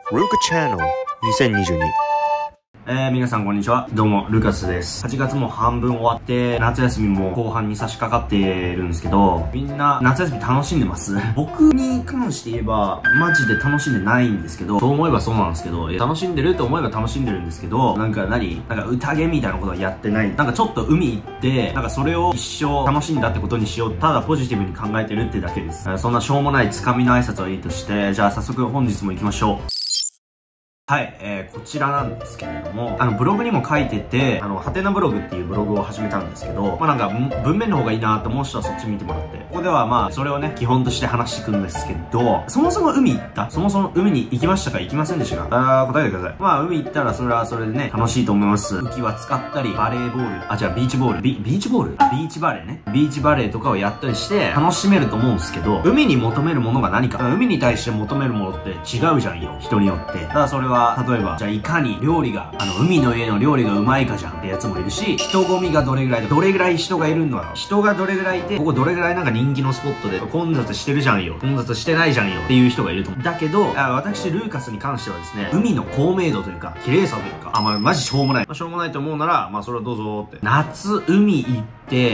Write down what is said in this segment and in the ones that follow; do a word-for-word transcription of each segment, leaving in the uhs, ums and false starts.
Ruka Channel にせんにじゅうに。 えー、皆さんこんにちは。どうも、ルカスです。はちがつも半分終わって、夏休みも後半に差し掛かってるんですけど、みんな夏休み楽しんでます僕に関して言えば、マジで楽しんでないんですけど、そう思えばそうなんですけど、楽しんでると思えば楽しんでるんですけど、なんか何なんか宴みたいなことはやってない。なんかちょっと海行って、なんかそれを一生楽しんだってことにしよう。ただポジティブに考えてるってだけです。そんなしょうもないつかみの挨拶はいいとして、じゃあ早速本日も行きましょう。はい、えー、こちらなんですけれども、あの、ブログにも書いてて、あの、ハテナブログっていうブログを始めたんですけど、まあなんか、文面の方がいいなと思う人はそっち見てもらって、ここではまあ、それをね、基本として話していくんですけど、そもそも海行ったそもそも海に行きましたか行きませんでしたかあー、答えてください。まあ、海行ったらそれはそれでね、楽しいと思います。浮き輪使ったり、バレーボール、あ、じゃあビーチボール、ビ、ビーチボールあ、ビーチバレーね。ビーチバレーとかをやったりして、楽しめると思うんですけど、海に求めるものが何か。海に対して求めるものって違うじゃんよ。人によって。ただそれは、例えば、じゃあいかに料理が、あの、海の家の料理がうまいかじゃんってやつもいるし、人混みがどれぐらいで、どれぐらい人がいるんだろう。人がどれぐらいいて、ここどれぐらいなんか人気のスポットで、混雑してるじゃんよ。混雑してないじゃんよ。っていう人がいると思う。だけど、あ私、ルーカスに関してはですね、海の透明度というか、綺麗さというか、あ、まあ、マジしょうもない。まあ、しょうもないと思うなら、まあ、それはどうぞって。夏、海行って、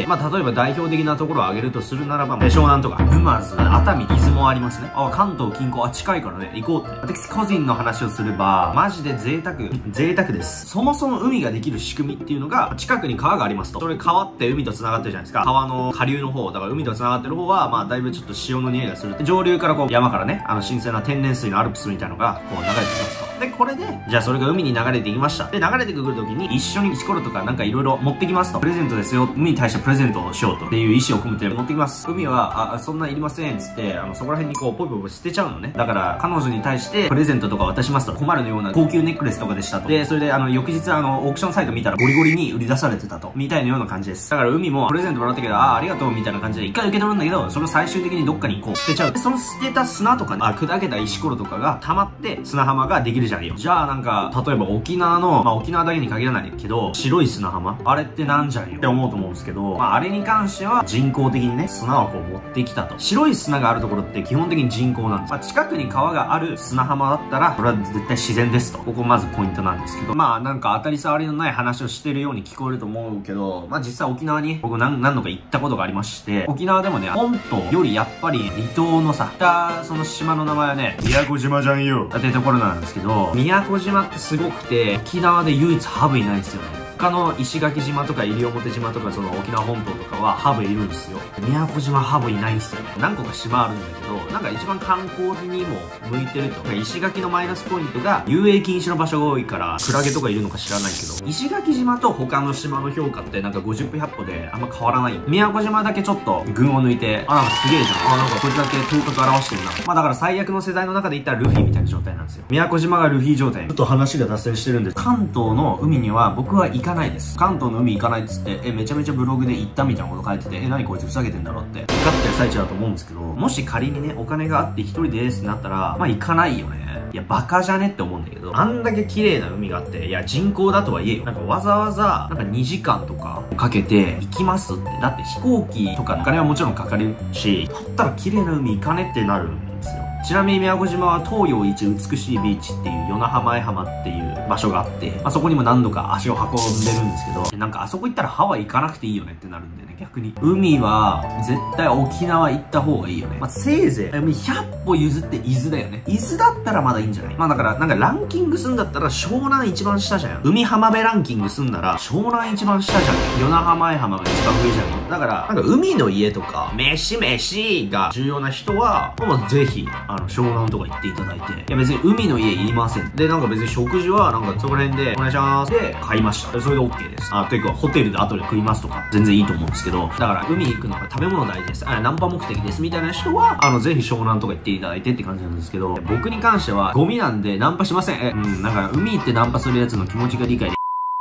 まあ、例えば代表的なところを挙げるとするならば、湘南とか、沼津、熱海、伊豆もありますね。あ、関東近郊、あ、近いからね、行こうって。私、個人の話をすれば、マジで贅沢、贅沢です。そもそも海ができる仕組みっていうのが、近くに川がありますと。それ川って海と繋がってるじゃないですか。川の下流の方、だから海と繋がってる方は、まあ、だいぶちょっと潮の匂いがする。上流からこう、山からね、あの、新鮮な天然水のアルプスみたいなのが、こう、流れてきますと。で、これで、じゃあそれが海に流れていきました。で、流れてくる時に、一緒に石ころとかなんかいろいろ持ってきますと。プレゼントですよ。海に対してプレゼントをしようと。っていう意思を込めて持ってきます。海は、あ、そんなんいりません。つって、あの、そこら辺にこう、ポイポイポイ捨てちゃうのね。だから、彼女に対してプレゼントとか渡しますと。困るのような高級ネックレスとかでしたと。で、それで、あの、翌日、あの、オークションサイト見たらゴリゴリに売り出されてたと。みたいなような感じです。だから海もプレゼントもらったけど、あ、ありがとうみたいな感じで一回受け取るんだけど、それを最終的にどっかにこう捨てちゃう。で、その捨てた砂とかね、あ、砕けた石ころとかが溜まって砂浜ができるじゃんよ。じゃあなんか、例えば沖縄の、まあ沖縄だけに限らないけど、白い砂浜あれってなんじゃんよって思うと思うんですけど、まああれに関しては人工的にね、砂をこう持ってきたと。白い砂があるところって基本的に人工なんです。まあ近くに川がある砂浜だったら、それは絶対自然ですと。ここまずポイントなんですけど、まあなんか当たり障りのない話をしてるように聞こえると思うけど、まあ実際沖縄に僕何、何度か行ったことがありまして、沖縄でもね、本島よりやっぱり離島のさ、北、その島の名前はね、宮古島じゃんよってところなんですけど、宮古島ってすごくて、沖縄で唯一ハブいないんですよね。他の石垣島とか西表島とかその沖縄本島とかはハブいるんですよ。宮古島ハブいないんですよ。何個か島あるんだけど、なんか一番観光にも向いてると。石垣のマイナスポイントが遊泳禁止の場所が多いから、クラゲとかいるのか知らないけど、石垣島と他の島の評価ってなんかごじゅっぽひゃっぽであんま変わらない。宮古島だけちょっと群を抜いて、あ、なんかすげえじゃん。あ、なんかこいつだけ頭角表してるな。まあだから最悪の世代の中で言ったらルフィみたいな状態なんですよ。宮古島がルフィ状態。ちょっと話が脱線してるんで、関東の海には僕は行かないです。関東の海行かないっつって、え、めちゃめちゃブログで行ったみたいなこと書いてて、え、何こいつふざけてんだろうって、分かってる最中だと思うんですけど、もし仮にね、お金があって一人ですってなったら、まあ行かないよね。いや、バカじゃねって思うんだけど、あんだけ綺麗な海があって、いや、人工だとはいえよ。なんかわざわざ、なんかにじかんとかかけて行きますって。だって飛行機とかお金はもちろんかかるし、だったら綺麗な海行かねってなるんですよ。ちなみに宮古島は東洋一美しいビーチっていう与那覇前浜っていう場所があって、まあ、そこにも何度か足を運んでるんですけど、なんかあそこ行ったらハワイ行かなくていいよねってなるんでね、逆に。海は絶対沖縄行った方がいいよね。まあ、せいぜいひゃっぽ譲って伊豆だよね。伊豆だったらまだいいんじゃない？まあだからなんかランキングすんだったら湘南一番下じゃん。海浜辺ランキングすんなら湘南一番下じゃん。与那覇前浜が一番上じゃん。だからなんか海の家とか飯飯が重要な人はもうぜひあの湘南とか行っていただいて、いや別に海の家いりません。でなんか別に食事はなんかそこら辺でお願いしますで買いました。それで OK です。あ、というかホテルで後で食いますとか全然いいと思うんですけど、だから海行くのが食べ物大事です。あ、ナンパ目的ですみたいな人はあのぜひ湘南とか行っていただいてって感じなんですけど、僕に関してはゴミなんでナンパしません。え、うん、なんか海行ってナンパするやつの気持ちが理解で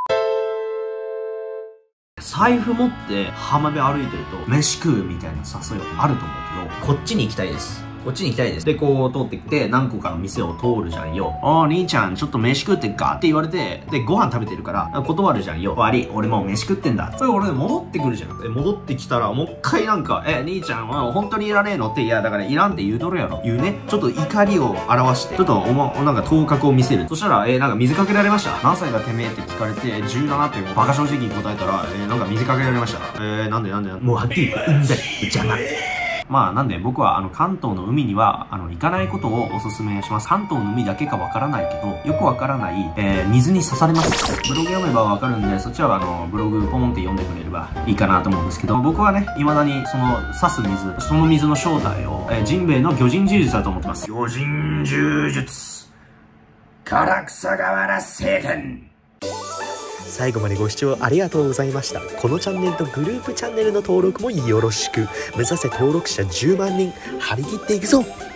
財布持って浜辺歩いてると飯食うみたいな誘いはあると思うけど、こっちに行きたいです。 こっちに行きたいです。で、こう通ってきて、何個かの店を通るじゃんよ。おー、兄ちゃん、ちょっと飯食ってっかって言われて、で、ご飯食べてるから、断るじゃんよ。悪い、俺もう飯食ってんだ。それ俺戻ってくるじゃん。で、戻ってきたら、もう一回なんか、え、兄ちゃんは本当にいらねえのって、いや、だからいらんって言うとるやろ。言うね。ちょっと怒りを表して、ちょっとおま、なんか頭角を見せる。そしたら、えー、なんか水かけられました。何歳がてめえって聞かれて、じゅうななってバカ正直に答えたら、えー、なんか水かけられました。えー、なんでなんでなんでもうはっきり言って、うんざり、邪魔。まあなんで僕はあの関東の海にはあの行かないことをおすすめします。関東の海だけかわからないけど、よくわからない、えー、水に刺されます。ブログ読めばわかるんで、そっちはあのブログポンって読んでくれればいいかなと思うんですけど、僕はね、未だにその刺す水、その水の正体を、えー、ジンベエの魚人柔術だと思ってます。魚人柔術。唐草河原聖剣。 最後までご視聴ありがとうございました。このチャンネルとグループチャンネルの登録もよろしく。目指せ登録者じゅうまんにん、張り切っていくぞ。